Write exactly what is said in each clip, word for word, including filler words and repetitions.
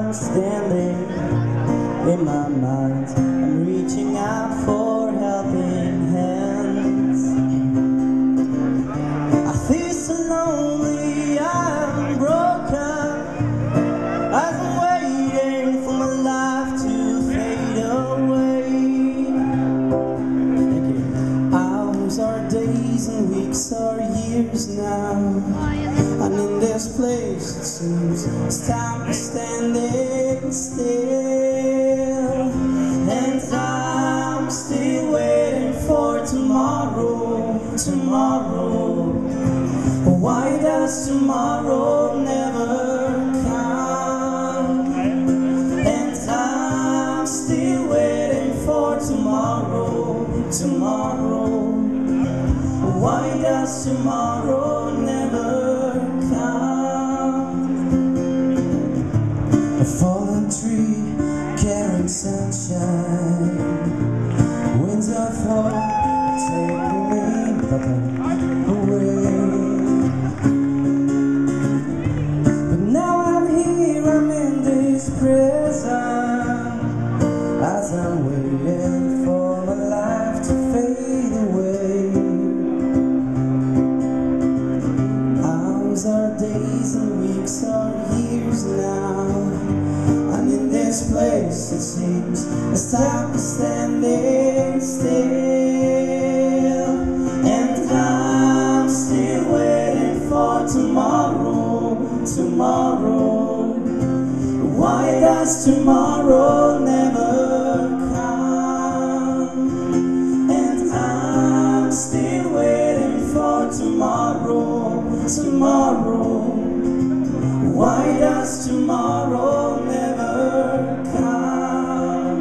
I'm standing in my mind, I'm reaching out for helping hands. I feel so lonely, I'm broken, as I'm waiting for my life to fade away. Thank you. Hours are days and weeks are years now, and in this place it seems it's time to standing still. And I'm still waiting for tomorrow, tomorrow. Why does tomorrow never come? And I'm still waiting for tomorrow, tomorrow. Why does tomorrow never come? A fallen tree carrying sunshine, winds of hope taking me away. But now I'm here, I'm in this prison, as I'm waiting for my life to fade away. Hours are days and weeks are years now, and in this place it seems it's time to standing still. And I'm still waiting for tomorrow, tomorrow. Why does tomorrow never come? And I'm still waiting for tomorrow, tomorrow. Why does tomorrow never come?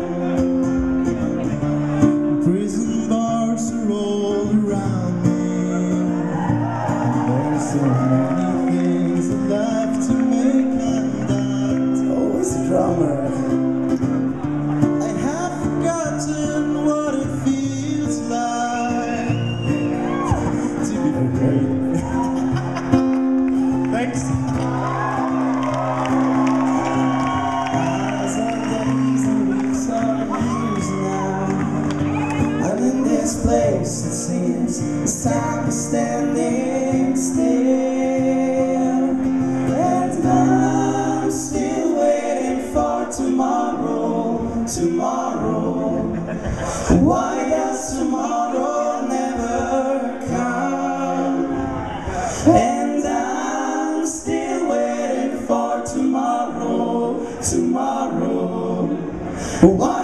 Prison bars are all around me, and there's so many things left to make undone. Always a drummer. I have forgotten what it feels like to be great. Thanks. Place it seems it's time to standing still. And I'm still waiting for tomorrow, tomorrow. Why does tomorrow never come? And I'm still waiting for tomorrow, tomorrow. Why